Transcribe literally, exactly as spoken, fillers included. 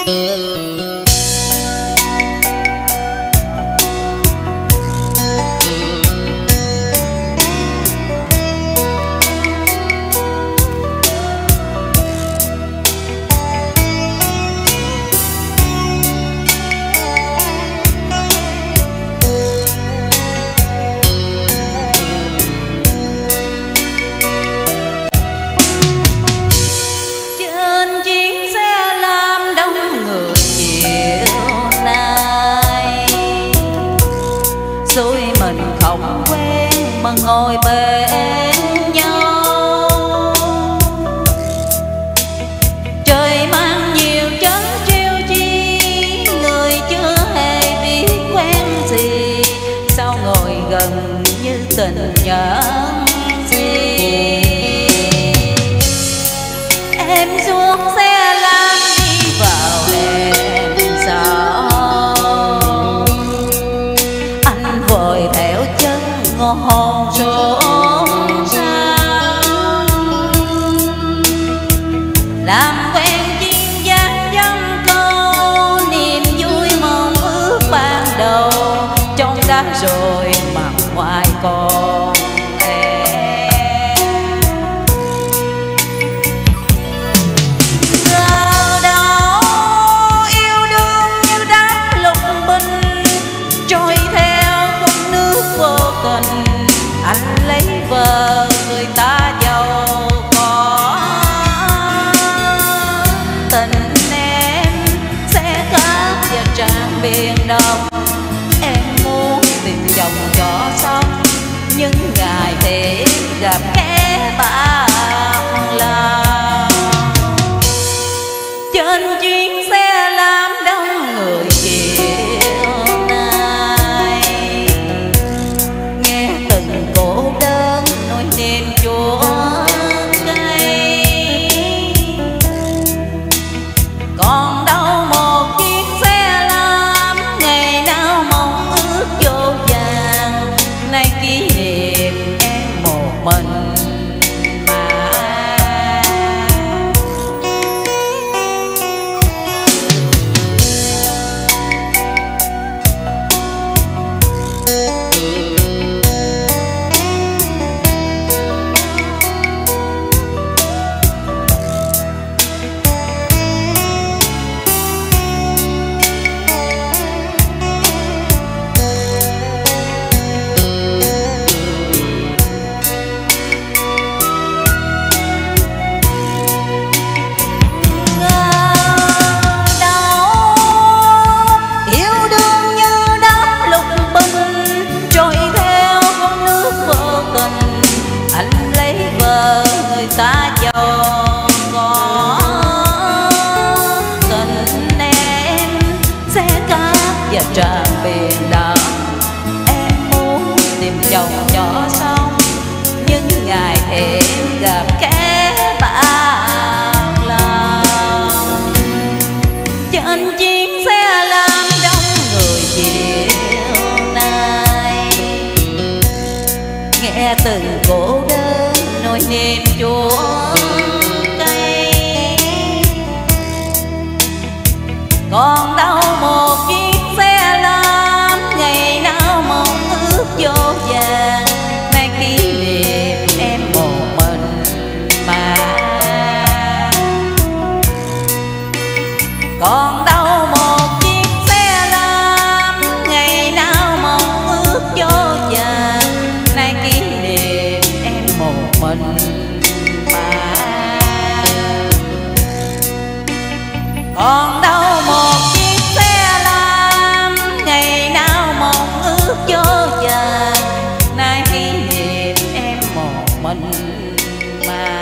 ngồi bên nhau. Trời mang nhiều trấn trêu chi, người chưa hề biết quen gì, sao ngồi gần như tình nhân gì. Em xuống xe lam đi vào đèn sao, anh vội theo chân ngọn trốn sao, làm quen duyên dáng dăm câu, niềm vui mong ước ban đầu trong đá rồi mặt ngoài còn anh lấy vợ người ta giàu có, tình em sẽ cát và tràn biển đông. Em muốn tìm chồng cho xong những ngày thì gặp ghé bạn lòng. Trên chuyến xe lam đông người chiều nay, nghe từng cô đơn nỗi niềm chua cay. Còn đâu một chiếc xe lam ngày nào mong ước vô vàng, nay kỷ niệm em một mình. Người ta giàu có, tình em sẽ cát và tràn biển đông. Em muốn tìm chồng cho xong những ngày em gặp kẻ bạc lòng. Trên chuyến xe lam đông người chiều nay, nghe từng cô đơn nỗi niềm chua cay. Còn đâu một chiếc xe lam ngày nào mong ước vô vàng, nay kỷ niệm em một mình mà. Còn đâu một chiếc xe lam ngày nào mong ước vô vàng, nay kỷ niệm em một mình mà. Còn đâu một chiếc xe lam ngày nào mong ước vô vàng, nay kỷ niệm em một mình mà.